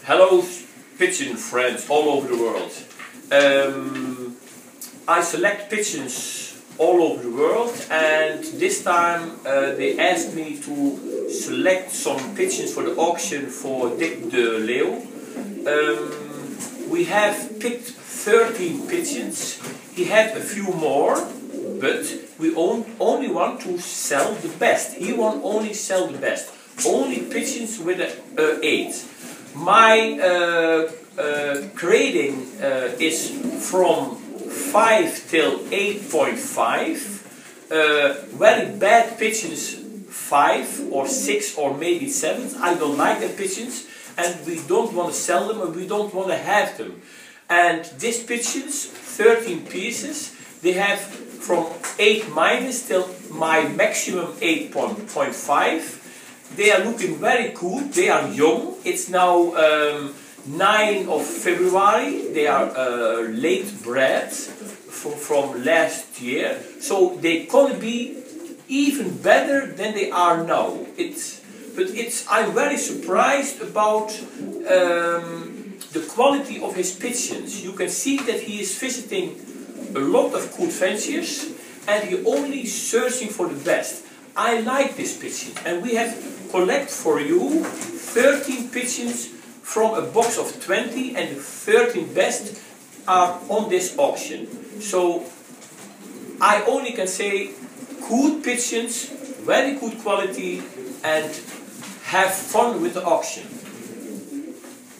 Hello pigeon friends all over the world. I select pigeons all over the world, and this time they asked me to select some pigeons for the auction for Dick de Leeuw. We have picked 13 pigeons. He had a few more, but we only want to sell the best. He won't only sell the best. Only pigeons with an 8. My grading is from 5 till 8.5. Very bad pigeons 5 or 6 or maybe 7. I don't like the pigeons, and we don't want to sell them, and we don't want to have them. And these pigeons, 13 pieces, they have from 8 minus till my maximum 8.5. They are looking very good. They are young. It's now 9 of February. They are late bred from last year. So they can be even better than they are now. I'm very surprised about the quality of his pigeons. You can see that he is visiting a lot of good ventures, and he only searching for the best. I like this pigeon, and we have collect for you 13 pigeons from a box of 20, and the 13 best are on this auction. So I only can say good pigeons, very good quality, and have fun with the auction.